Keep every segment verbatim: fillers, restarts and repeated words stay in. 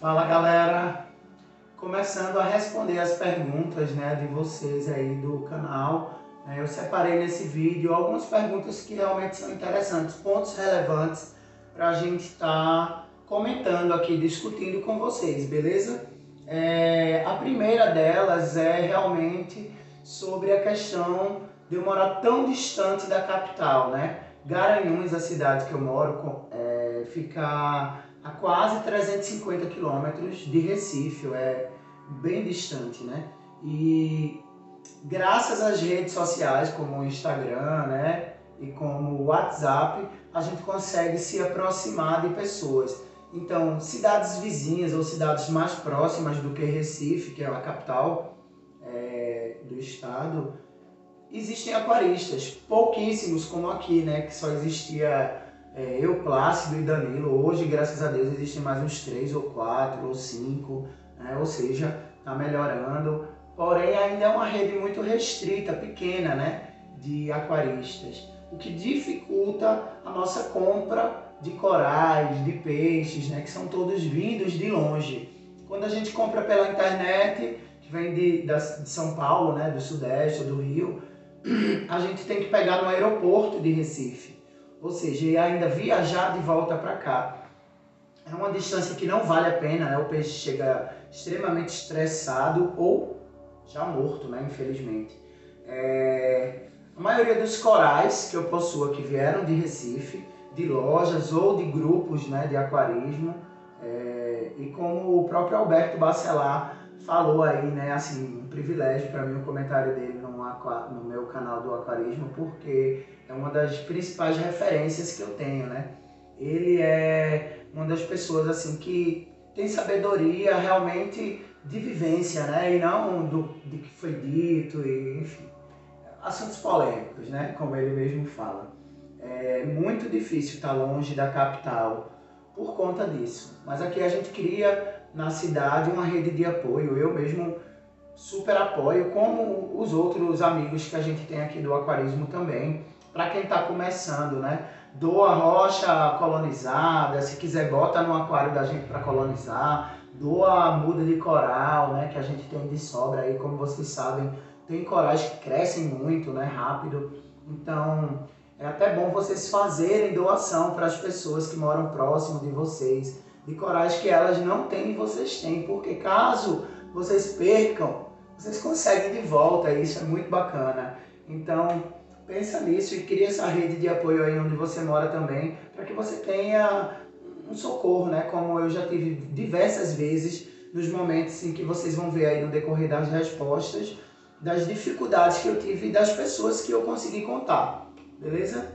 Fala galera, começando a responder as perguntas, né, de vocês aí do canal. Eu separei nesse vídeo algumas perguntas que realmente são interessantes, pontos relevantes para a gente estar comentando aqui, discutindo com vocês, beleza? É, a primeira delas é realmente sobre a questão de eu morar tão distante da capital, né? Garanhuns, a cidade que eu moro, é, fica a quase trezentos e cinquenta quilômetros de Recife, é bem distante, né? E graças às redes sociais como o Instagram, né, e como o WhatsApp, a gente consegue se aproximar de pessoas. Então, cidades vizinhas ou cidades mais próximas do que Recife, que é a capital é, do estado, existem aquaristas, pouquíssimos como aqui, né, que só existia é, eu, Plácido e Danilo. Hoje, graças a Deus, existem mais uns três ou quatro ou cinco, né, ou seja, está melhorando. Porém, ainda é uma rede muito restrita, pequena, né, de aquaristas, o que dificulta a nossa compra de corais, de peixes, né, que são todos vindos de longe. Quando a gente compra pela internet, que vem de, de São Paulo, né, do Sudeste, do Rio, a gente tem que pegar no aeroporto de Recife, ou seja, e ainda viajar de volta para cá. É uma distância que não vale a pena, né? O peixe chega extremamente estressado ou já morto, né? Infelizmente. É... A maioria dos corais que eu possuo aqui vieram de Recife, de lojas ou de grupos, né, de aquarismo. É... E como o próprio Alberto Bacelar falou aí, né, assim, um privilégio para mim o comentário dele no, aqua... no meu canal do aquarismo, porque é uma das principais referências que eu tenho, né? Ele é uma das pessoas assim que tem sabedoria realmente de vivência, né? E não do, do que foi dito, e, enfim, assuntos polêmicos, né? Como ele mesmo fala. É muito difícil estar longe da capital por conta disso. Mas aqui a gente cria na cidade uma rede de apoio. Eu mesmo super apoio, como os outros amigos que a gente tem aqui do aquarismo também. Para quem está começando, né? Doa rocha colonizada, se quiser bota no aquário da gente para colonizar. Doa muda de coral, né? Que a gente tem de sobra aí, como vocês sabem. Tem corais que crescem muito, né? Rápido. Então, é até bom vocês fazerem doação para as pessoas que moram próximo de vocês, de corais que elas não têm e vocês têm, porque caso vocês percam, vocês conseguem de volta, e isso é muito bacana. Então, pensa nisso e cria essa rede de apoio aí onde você mora também, para que você tenha um socorro, né? Como eu já tive diversas vezes nos momentos em que vocês vão ver aí no decorrer das respostas, das dificuldades que eu tive e das pessoas que eu consegui contar, beleza?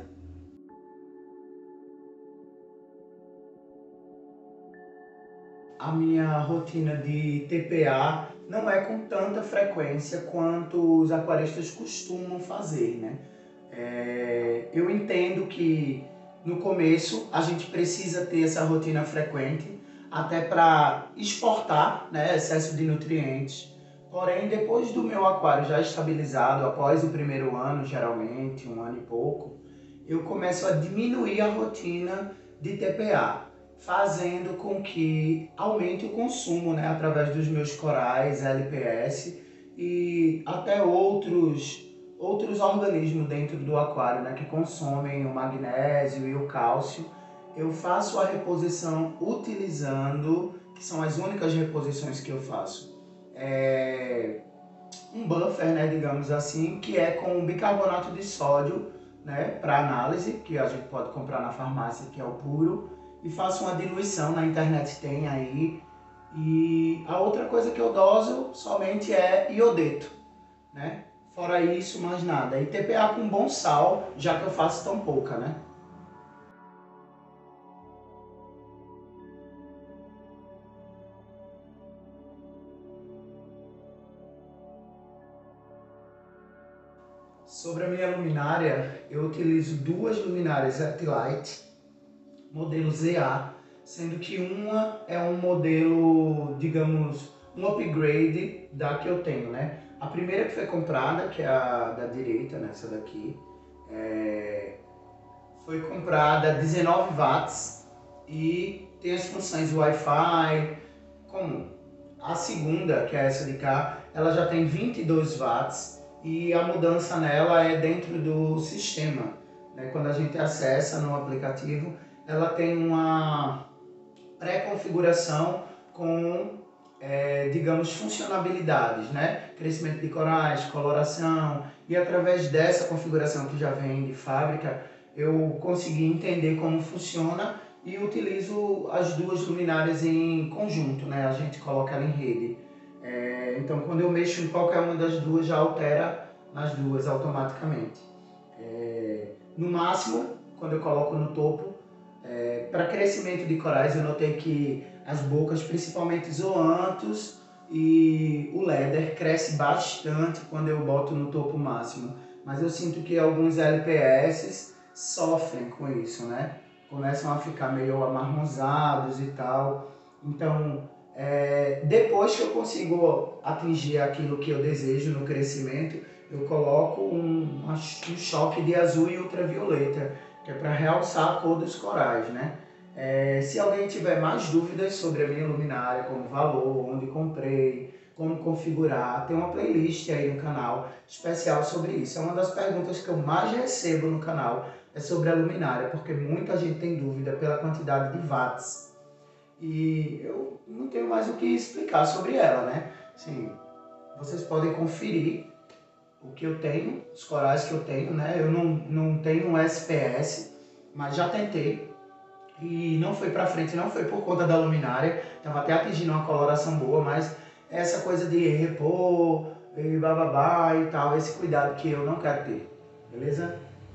A minha rotina de T P A não é com tanta frequência quanto os aquaristas costumam fazer, né? É, eu entendo que no começo a gente precisa ter essa rotina frequente até para exportar, né, excesso de nutrientes. Porém, depois do meu aquário já estabilizado, após o primeiro ano, geralmente, um ano e pouco, eu começo a diminuir a rotina de T P A, fazendo com que aumente o consumo, né, através dos meus corais, L P S e até outros, outros organismos dentro do aquário, né, que consomem o magnésio e o cálcio. Eu faço a reposição utilizando, que são as únicas reposições que eu faço, é um buffer, né, digamos assim, que é com bicarbonato de sódio, né, para análise, que a gente pode comprar na farmácia, que é o puro, e faço uma diluição, na internet tem aí. E a outra coisa que eu doso somente é iodeto, né? Fora isso, mais nada. E T P A com bom sal, já que eu faço tão pouca, né? Sobre a minha luminária, eu utilizo duas luminárias Eptilight, modelo Z A, sendo que uma é um modelo, digamos, um upgrade da que eu tenho, né? A primeira que foi comprada, que é a da direita, né, essa daqui, é... foi comprada dezenove watts e tem as funções Wi-Fi, comum. A segunda, que é essa de cá, ela já tem vinte e dois watts e a mudança nela é dentro do sistema, né? Quando a gente acessa no aplicativo, ela tem uma pré-configuração com, é, digamos, funcionalidades, né? Crescimento de corais, coloração, e através dessa configuração que já vem de fábrica, eu consegui entender como funciona e utilizo as duas luminárias em conjunto, né? A gente coloca ela em rede. É, então, quando eu mexo em qualquer uma das duas, já altera nas duas automaticamente. É, no máximo, quando eu coloco no topo, é, para crescimento de corais, eu notei que as bocas, principalmente zoanthus e o Leder, cresce bastante quando eu boto no topo máximo. Mas eu sinto que alguns L P S sofrem com isso, né? Começam a ficar meio amarronzados e tal. Então, é, depois que eu consigo atingir aquilo que eu desejo no crescimento, eu coloco um, um choque de azul e ultravioleta, que é para realçar a cor dos corais, né? É, se alguém tiver mais dúvidas sobre a minha luminária, como valor, onde comprei, como configurar, tem uma playlist aí no canal especial sobre isso. É uma das perguntas que eu mais recebo no canal, é sobre a luminária, porque muita gente tem dúvida pela quantidade de watts. E eu não tenho mais o que explicar sobre ela, né? Assim, vocês podem conferir o que eu tenho, os corais que eu tenho, né? Eu não, não tenho um S P S, mas já tentei e não foi pra frente, não foi por conta da luminária, tava até atingindo uma coloração boa, mas essa coisa de repor e bababá e tal, esse cuidado que eu não quero ter, beleza?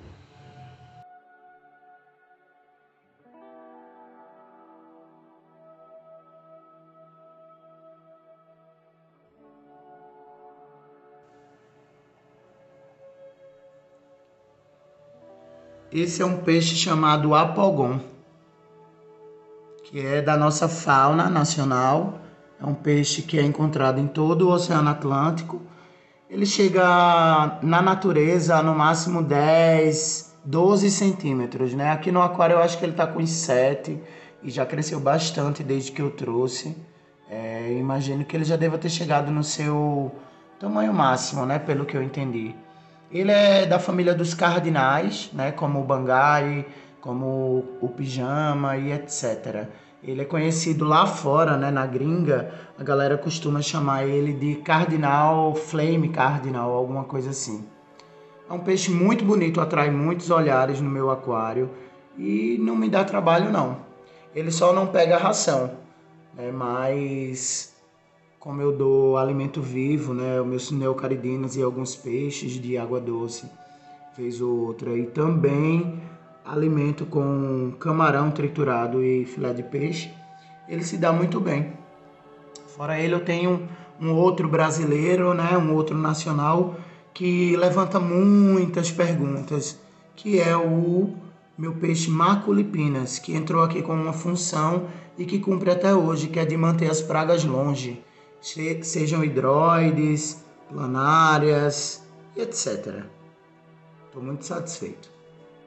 Esse é um peixe chamado apogon, que é da nossa fauna nacional. É um peixe que é encontrado em todo o Oceano Atlântico. Ele chega na natureza a no máximo dez, doze centímetros, né? Aqui no aquário eu acho que ele está com uns sete e já cresceu bastante desde que eu trouxe. É, imagino que ele já deva ter chegado no seu tamanho máximo, né? Pelo que eu entendi. Ele é da família dos cardinais, né? Como o bangare, como o pijama e etcétera. Ele é conhecido lá fora, né, na gringa, a galera costuma chamar ele de cardinal, flame cardinal, alguma coisa assim. É um peixe muito bonito, atrai muitos olhares no meu aquário e não me dá trabalho não. Ele só não pega ração, né, mas como eu dou alimento vivo, né, os meus neocaridinas e alguns peixes de água doce, vez ou outra, e também alimento com camarão triturado e filé de peixe, ele se dá muito bem. Fora ele, eu tenho um outro brasileiro, né, um outro nacional, que levanta muitas perguntas, que é o meu peixe Maculipinas, que entrou aqui com uma função e que cumpre até hoje, que é de manter as pragas longe, sejam hidroides, planárias e etcétera. Estou muito satisfeito.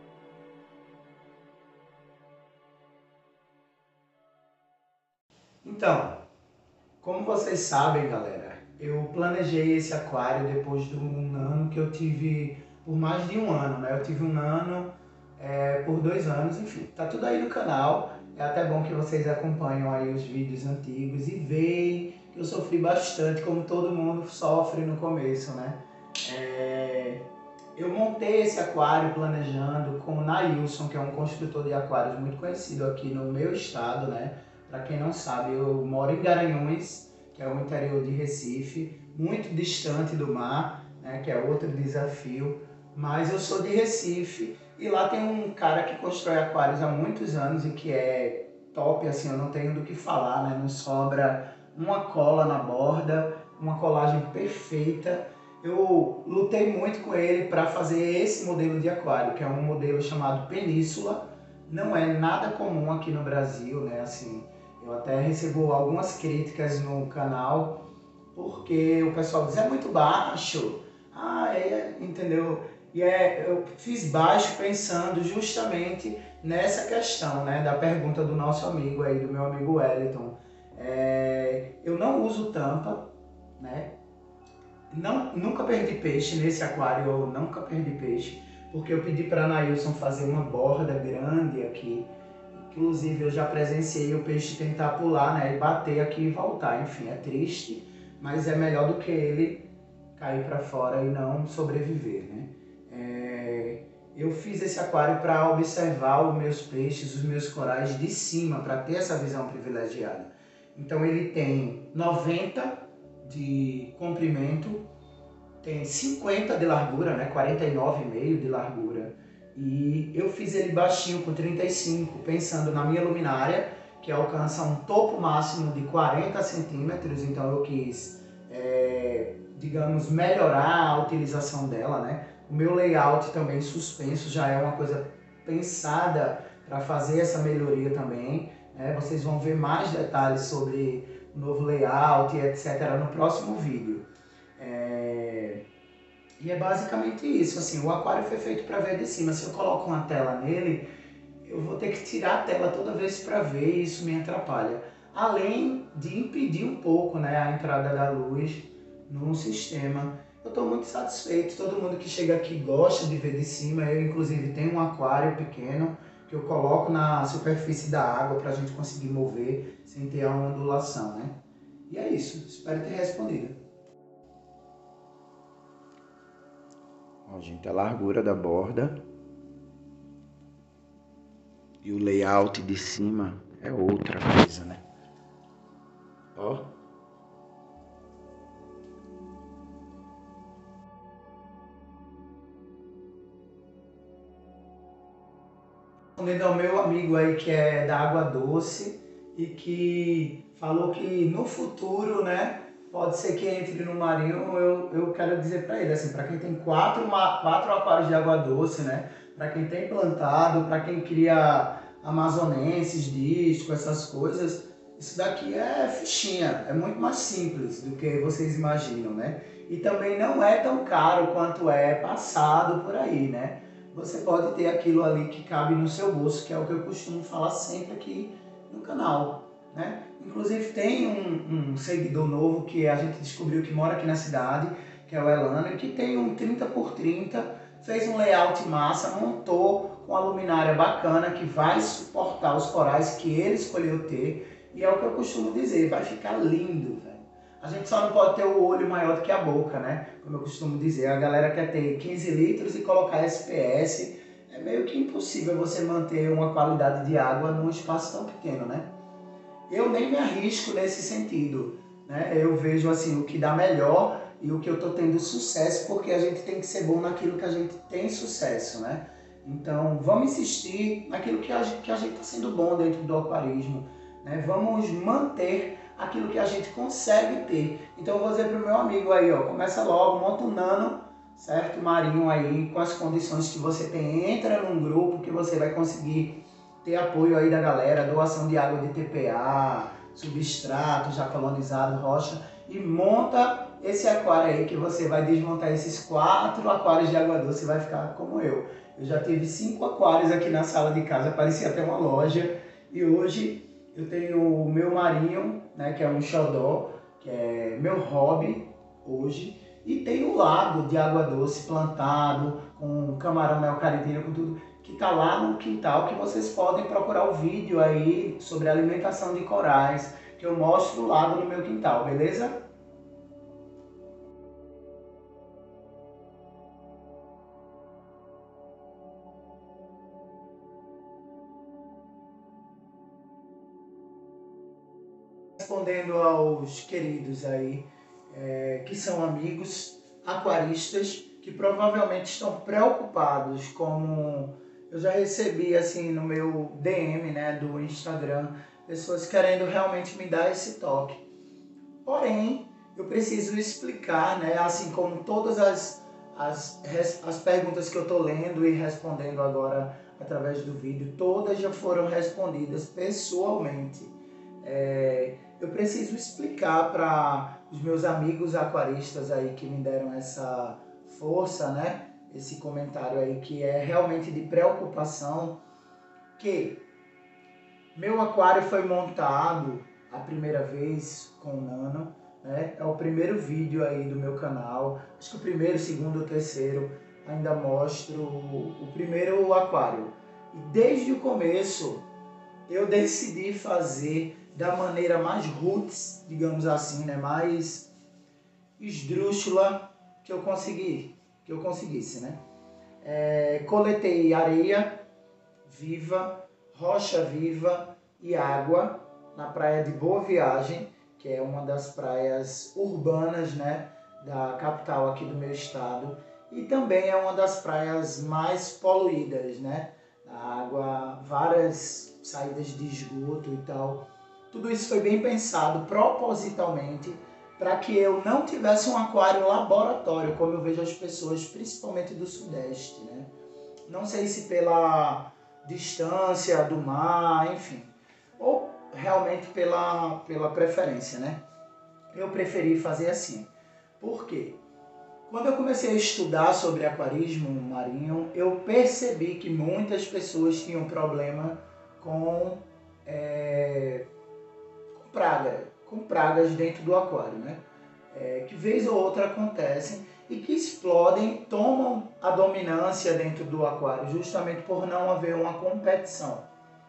Então, como vocês sabem, galera, eu planejei esse aquário depois de um ano que eu tive, por mais de um ano, né? Eu tive um ano é, por dois anos, enfim. Tá tudo aí no canal. É até bom que vocês acompanham aí os vídeos antigos e veem que eu sofri bastante, como todo mundo sofre no começo, né? É... Eu montei esse aquário planejando com o Nailson, que é um construtor de aquários muito conhecido aqui no meu estado, né? Para quem não sabe, eu moro em Garanhuns, que é o interior de Recife, muito distante do mar, né? Que é outro desafio. Mas eu sou de Recife e lá tem um cara que constrói aquários há muitos anos e que é top, assim, eu não tenho do que falar, né? Não sobra uma cola na borda, uma colagem perfeita. Eu lutei muito com ele para fazer esse modelo de aquário, que é um modelo chamado Península. Não é nada comum aqui no Brasil, né? Assim, eu até recebo algumas críticas no canal, porque o pessoal diz, é muito baixo. Ah, é, entendeu? E é, eu fiz baixo pensando justamente nessa questão, né? Da pergunta do nosso amigo aí, do meu amigo Wellington. É, eu não uso tampa, né? Não, nunca perdi peixe nesse aquário, eu nunca perdi peixe, porque eu pedi para a Nailson fazer uma borda grande aqui. Inclusive eu já presenciei o peixe tentar pular, né, e bater aqui e voltar. Enfim, é triste, mas é melhor do que ele cair para fora e não sobreviver, né? É, eu fiz esse aquário para observar os meus peixes, os meus corais de cima, para ter essa visão privilegiada. Então ele tem noventa de comprimento, tem cinquenta de largura, né, quarenta e nove vírgula cinco de largura, e eu fiz ele baixinho com trinta e cinco, pensando na minha luminária, que alcança um topo máximo de quarenta centímetros, então eu quis, é, digamos, melhorar a utilização dela, né? O meu layout também suspenso já é uma coisa pensada para fazer essa melhoria também, né? Vocês vão ver mais detalhes sobre o novo layout e etcétera no próximo vídeo. É... E é basicamente isso, assim, o aquário foi feito para ver de cima. Se eu coloco uma tela nele, eu vou ter que tirar a tela toda vez para ver e isso me atrapalha. Além de impedir um pouco, né, a entrada da luz no sistema. Eu estou muito satisfeito, todo mundo que chega aqui gosta de ver de cima. Eu inclusive tenho um aquário pequeno que eu coloco na superfície da água para a gente conseguir mover sem ter a ondulação, né? E é isso, espero ter respondido. Ó, gente, a largura da borda e o layout de cima é outra coisa, né? Ó. Respondendo ao meu amigo aí que é da água doce e que falou que no futuro, né, pode ser que entre no marinho, eu, eu quero dizer para ele, assim, para quem tem quatro, quatro aquários de água doce, né, para quem tem plantado, para quem cria amazonenses, disco, essas coisas, isso daqui é fichinha, é muito mais simples do que vocês imaginam, né? E também não é tão caro quanto é passado por aí, né? Você pode ter aquilo ali que cabe no seu bolso, que é o que eu costumo falar sempre aqui no canal, né? Inclusive tem um, um seguidor novo que a gente descobriu que mora aqui na cidade, que é o Elano, que tem um trinta por trinta, fez um layout massa, montou com uma luminária bacana que vai suportar os corais que ele escolheu ter, e é o que eu costumo dizer, vai ficar lindo, velho. A gente só não pode ter o olho maior do que a boca, né? Como eu costumo dizer, a galera quer ter quinze litros e colocar S P S. É meio que impossível você manter uma qualidade de água num espaço tão pequeno, né? Eu nem me arrisco nesse sentido, né? Eu vejo assim o que dá melhor e o que eu estou tendo sucesso, porque a gente tem que ser bom naquilo que a gente tem sucesso, né? Então vamos insistir naquilo que a gente está sendo bom dentro do aquarismo, né? Vamos manter aquilo que a gente consegue ter. Então eu vou dizer para o meu amigo aí, ó, começa logo, monta um nano, certo? Marinho aí, com as condições que você tem, entra num grupo que você vai conseguir ter apoio aí da galera, doação de água de T P A, substrato já colonizado, rocha, e monta esse aquário aí que você vai desmontar esses quatro aquários de água doce e vai ficar como eu. Eu já tive cinco aquários aqui na sala de casa, parecia até uma loja, e hoje eu tenho o meu marinho, né, que é um xodó, que é meu hobby hoje, e tem o lago de água doce plantado, com camarão neocaridina, com tudo, que está lá no quintal, que vocês podem procurar o vídeo aí sobre alimentação de corais, que eu mostro o lago no meu quintal, beleza? Respondendo aos queridos aí, é, que são amigos aquaristas, que provavelmente estão preocupados, como eu já recebi assim no meu D M, né, do Instagram, pessoas querendo realmente me dar esse toque. Porém, eu preciso explicar, né, assim como todas as, as, as perguntas que eu estou lendo e respondendo agora através do vídeo, todas já foram respondidas pessoalmente. É, eu preciso explicar para os meus amigos aquaristas aí que me deram essa força, né? Esse comentário aí que é realmente de preocupação, que meu aquário foi montado a primeira vez com o Nano, né? É o primeiro vídeo aí do meu canal, acho que o primeiro, segundo ou terceiro, ainda mostro o primeiro aquário. E desde o começo eu decidi fazer da maneira mais roots, digamos assim, né? Mais esdrúxula que eu consegui, que eu conseguisse, né? É, coletei areia viva, rocha viva e água na praia de Boa Viagem, que é uma das praias urbanas, né, da capital aqui do meu estado, e também é uma das praias mais poluídas, né? A água, várias saídas de esgoto e tal. Tudo isso foi bem pensado propositalmente para que eu não tivesse um aquário laboratório, como eu vejo as pessoas, principalmente do Sudeste, né? Não sei se pela distância do mar, enfim, ou realmente pela, pela preferência, né? Eu preferi fazer assim. Por quê? Quando eu comecei a estudar sobre aquarismo marinho, eu percebi que muitas pessoas tinham problema com, é, com praga, com pragas dentro do aquário, né? É, que vez ou outra acontecem e que explodem, tomam a dominância dentro do aquário, justamente por não haver uma competição.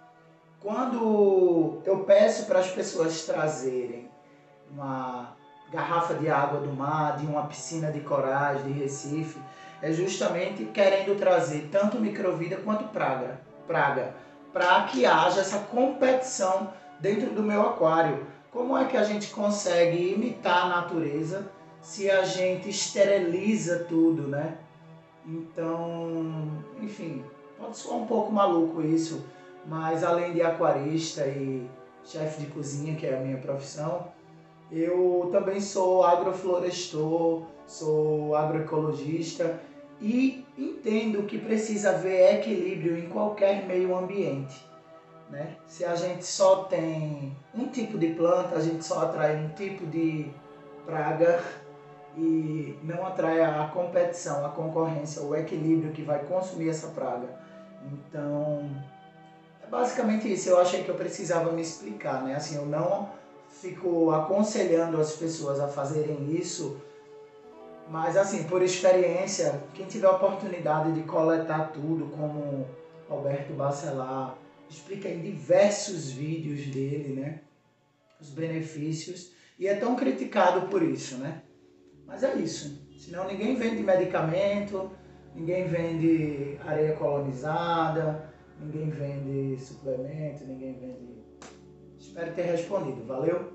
Quando eu peço para as pessoas trazerem uma garrafa de água do mar, de uma piscina de corais, de Recife, é justamente querendo trazer tanto microvida quanto praga, praga, para que haja essa competição dentro do meu aquário. Como é que a gente consegue imitar a natureza se a gente esteriliza tudo, né? Então, enfim, pode soar um pouco maluco isso, mas além de aquarista e chefe de cozinha, que é a minha profissão, eu também sou agroflorestor, sou agroecologista e entendo que precisa haver equilíbrio em qualquer meio ambiente, né? Se a gente só tem um tipo de planta, a gente só atrai um tipo de praga e não atrai a competição, a concorrência, o equilíbrio que vai consumir essa praga. Então, é basicamente isso. Eu achei que eu precisava me explicar, né? Assim, eu não fico aconselhando as pessoas a fazerem isso, mas assim, por experiência, quem tiver a oportunidade de coletar tudo, como Alberto Bacelar explica em diversos vídeos dele, né, os benefícios, e é tão criticado por isso, né? Mas é isso. Senão ninguém vende medicamento, ninguém vende areia colonizada, ninguém vende suplemento, ninguém vende... Espero ter respondido. Valeu?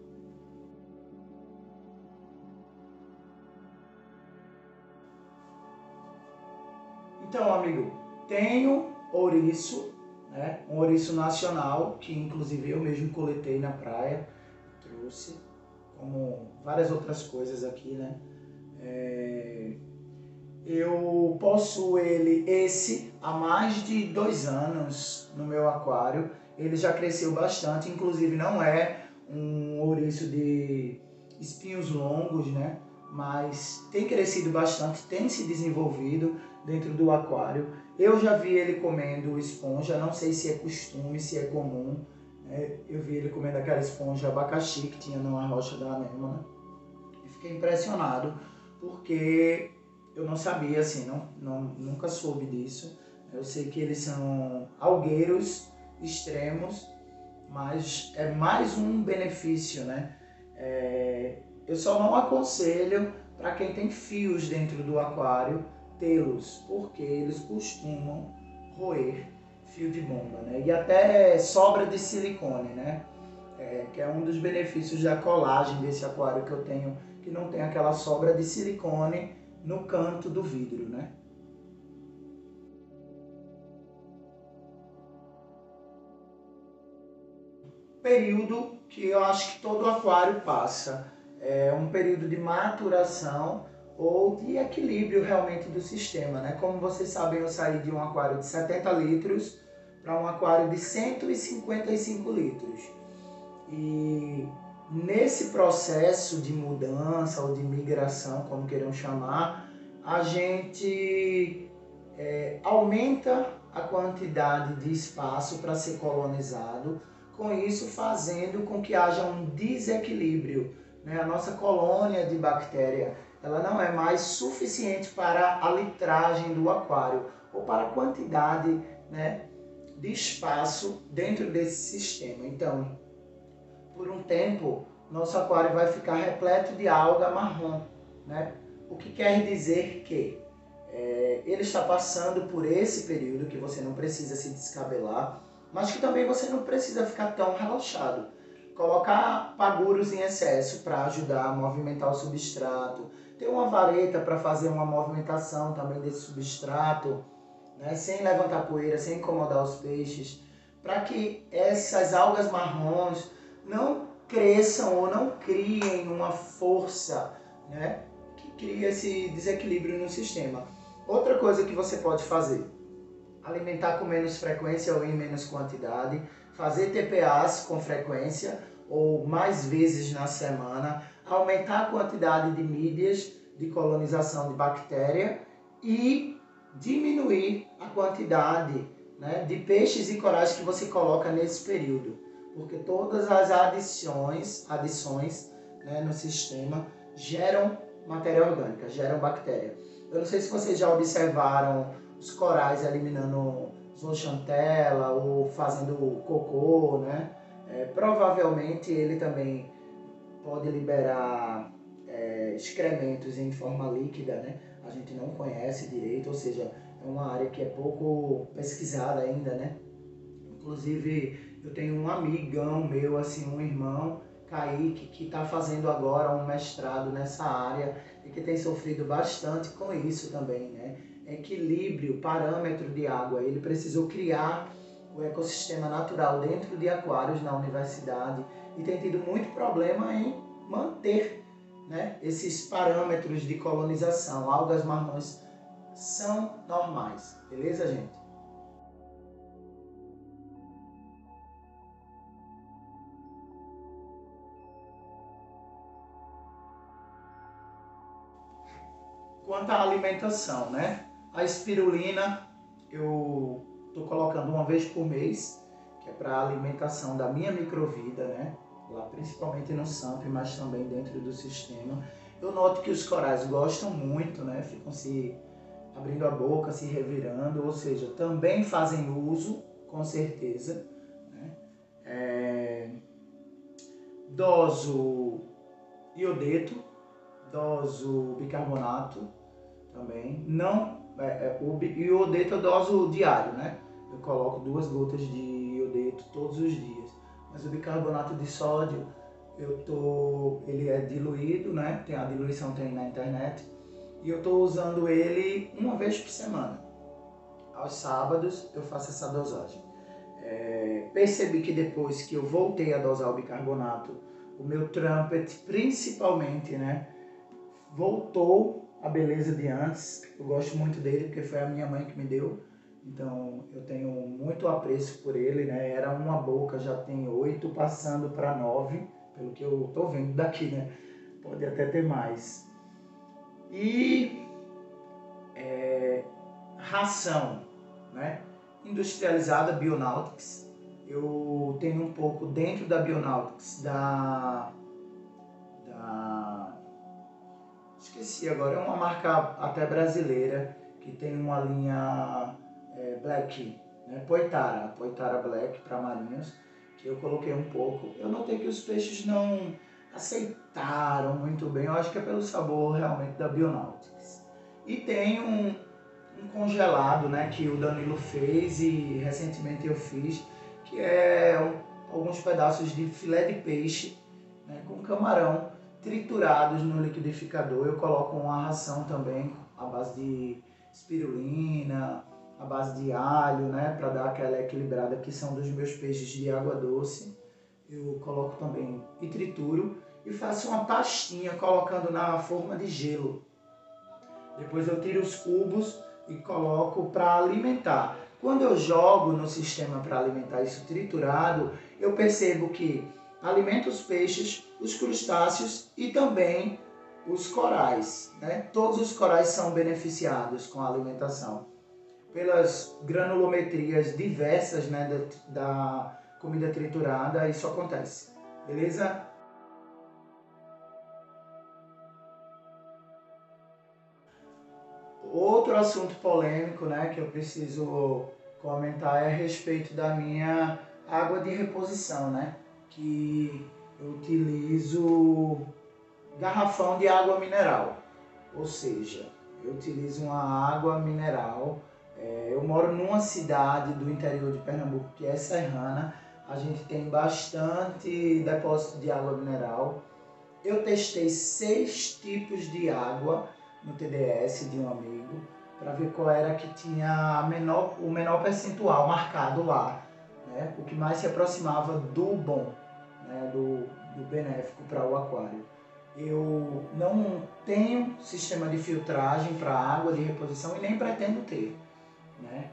Então, amigo, tenho ouriço, né? Um ouriço nacional, que inclusive eu mesmo coletei na praia, trouxe, como várias outras coisas aqui, né? É... Eu possuo ele, esse, há mais de dois anos no meu aquário. Ele já cresceu bastante, inclusive não é um ouriço de espinhos longos, né? Mas tem crescido bastante, tem se desenvolvido dentro do aquário. Eu já vi ele comendo esponja, não sei se é costume, se é comum, né? Eu vi ele comendo aquela esponja abacaxi que tinha numa rocha da anêmona. E fiquei impressionado, porque eu não sabia, assim, não, não, nunca soube disso. Eu sei que eles são algueiros extremos, mas é mais um benefício, né? É, eu só não aconselho para quem tem fios dentro do aquário tê-los, porque eles costumam roer fio de bomba, né? E até sobra de silicone, né? É, que é um dos benefícios da colagem desse aquário que eu tenho, que não tem aquela sobra de silicone no canto do vidro, né? Período que eu acho que todo aquário passa, é um período de maturação ou de equilíbrio realmente do sistema, né? Como vocês sabem, eu saí de um aquário de setenta litros para um aquário de cento e cinquenta e cinco litros. E nesse processo de mudança ou de migração, como queiram chamar, a gente é, aumenta a quantidade de espaço para ser colonizado, com isso fazendo com que haja um desequilíbrio, né? A nossa colônia de bactéria, ela não é mais suficiente para a litragem do aquário ou para a quantidade, né, de espaço dentro desse sistema. Então, por um tempo, nosso aquário vai ficar repleto de alga marrom, né? O que quer dizer que é, ele está passando por esse período que você não precisa se descabelar, mas que também você não precisa ficar tão relaxado. Colocar paguros em excesso para ajudar a movimentar o substrato, ter uma vareta para fazer uma movimentação também desse substrato, né, sem levantar poeira, sem incomodar os peixes, para que essas algas marrons não cresçam ou não criem uma força, né, que cria esse desequilíbrio no sistema. Outra coisa que você pode fazer: alimentar com menos frequência ou em menos quantidade, fazer T P As com frequência ou mais vezes na semana, aumentar a quantidade de mídias de colonização de bactéria e diminuir a quantidade, né, de peixes e corais que você coloca nesse período, porque todas as adições, adições, né, no sistema geram matéria orgânica, geram bactéria. Eu não sei se vocês já observaram os corais eliminando zooxantela ou fazendo cocô, né? É, provavelmente ele também pode liberar é, excrementos em forma líquida, né? A gente não conhece direito, ou seja, é uma área que é pouco pesquisada ainda, né? Inclusive, eu tenho um amigão meu, assim, um irmão, Kaique, que está fazendo agora um mestrado nessa área e que tem sofrido bastante com isso também, né? Equilíbrio, parâmetro de água. Ele precisou criar o ecossistema natural dentro de aquários na universidade e tem tido muito problema em manter, né, esses parâmetros de colonização. Algas marrons são normais, beleza, gente? Quanto à alimentação, né? A espirulina eu estou colocando uma vez por mês, que é para a alimentação da minha microvida, né? Lá principalmente no S A M P, mas também dentro do sistema. Eu noto que os corais gostam muito, né? Ficam se abrindo a boca, se revirando, ou seja, também fazem uso, com certeza, né? É... Doso iodeto, doso bicarbonato também. Não, é, é, o iodeto eu doso diário, né? Eu coloco duas gotas de iodeto todos os dias. Mas o bicarbonato de sódio, eu tô, ele é diluído, né? Tem a diluição, tem na internet. E eu estou usando ele uma vez por semana. Aos sábados eu faço essa dosagem. É, percebi que depois que eu voltei a dosar o bicarbonato, o meu trumpet, principalmente, né, voltou a beleza de antes. Eu gosto muito dele porque foi a minha mãe que me deu. Então eu tenho muito apreço por ele, né? Era uma boca, já tem oito, passando para nove, pelo que eu tô vendo daqui, né? Pode até ter mais. E é, ração, né? Industrializada Bionautics. Eu tenho um pouco dentro da Bionautics da, da esqueci agora, é uma marca até brasileira que tem uma linha é, Black, né? Poitara, Poitara Black para marinhos, que eu coloquei um pouco. Eu notei que os peixes não aceitaram muito bem, eu acho que é pelo sabor realmente da Bionautics. E tem um, um congelado, né, que o Danilo fez e recentemente eu fiz, que é um, alguns pedaços de filé de peixe, né, com camarão triturados no liquidificador. Eu coloco uma ração também à base de espirulina, à base de alho, né, para dar aquela equilibrada, que são dos meus peixes de água doce. Eu coloco também e trituro e faço uma pastinha colocando na forma de gelo. Depois eu tiro os cubos e coloco para alimentar. Quando eu jogo no sistema para alimentar isso triturado, eu percebo que alimenta os peixes, os crustáceos e também os corais, né? Todos os corais são beneficiados com a alimentação pelas granulometrias diversas, né, da, da comida triturada, isso acontece, beleza? Outro assunto polêmico, né, que eu preciso comentar é a respeito da minha água de reposição, né, que eu utilizo garrafão de água mineral, ou seja, eu utilizo uma água mineral. É, eu moro numa cidade do interior de Pernambuco que é serrana, a gente tem bastante depósito de água mineral. Eu testei seis tipos de água no T D S de um amigo para ver qual era que tinha a menor, o menor percentual marcado lá, né? O que mais se aproximava do bom, né? do, do benéfico para o aquário. Eu não tenho sistema de filtragem para água de reposição e nem pretendo ter, né?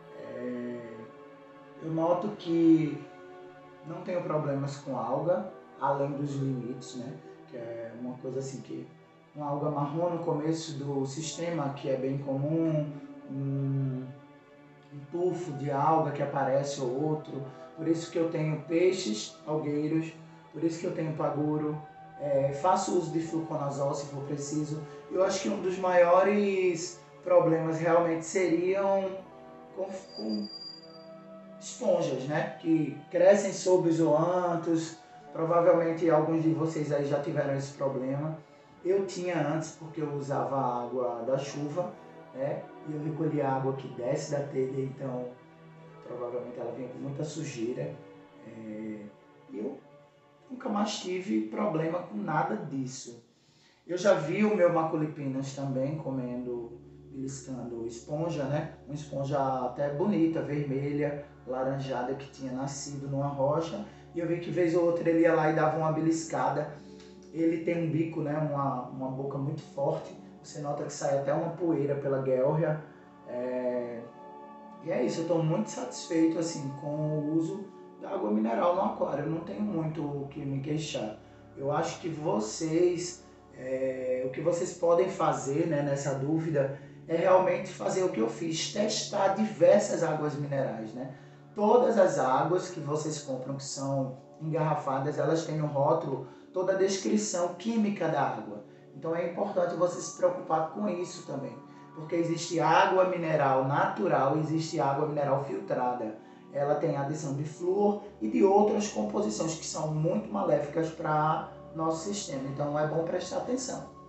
É, eu noto que não tenho problemas com alga, além dos limites, né? Que é uma coisa assim que uma alga marrom no começo do sistema, que é bem comum, um, um tufo de alga que aparece ou outro. Por isso que eu tenho peixes algueiros, por isso que eu tenho paguro, é, faço uso de fluconazol se for preciso. Eu acho que um dos maiores problemas realmente seriam com, com esponjas, né? Que crescem sob os zoantos. Provavelmente alguns de vocês aí já tiveram esse problema. Eu tinha antes porque eu usava a água da chuva, né? E eu recolhi a água que desce da telha, então provavelmente ela vinha com muita sujeira. É... E eu nunca mais tive problema com nada disso. Eu já vi o meu Maculipinas também comendo, beliscando esponja, né? Uma esponja até bonita, vermelha, laranjada, que tinha nascido numa rocha. E eu vi que vez ou outra ele ia lá e dava uma beliscada. Ele tem um bico, né? uma, uma boca muito forte. Você nota que sai até uma poeira pela guelra. É... E é isso, eu estou muito satisfeito assim, com o uso da água mineral no aquário. Eu não tenho muito o que me queixar. Eu acho que vocês... É, o que vocês podem fazer, né, nessa dúvida é realmente fazer o que eu fiz, testar diversas águas minerais, né? Todas as águas que vocês compram que são engarrafadas, elas têm no rótulo toda a descrição química da água. Então é importante você se preocupar com isso também, porque existe água mineral natural e existe água mineral filtrada. Ela tem adição de flúor e de outras composições que são muito maléficas para nosso sistema, então é bom prestar atenção.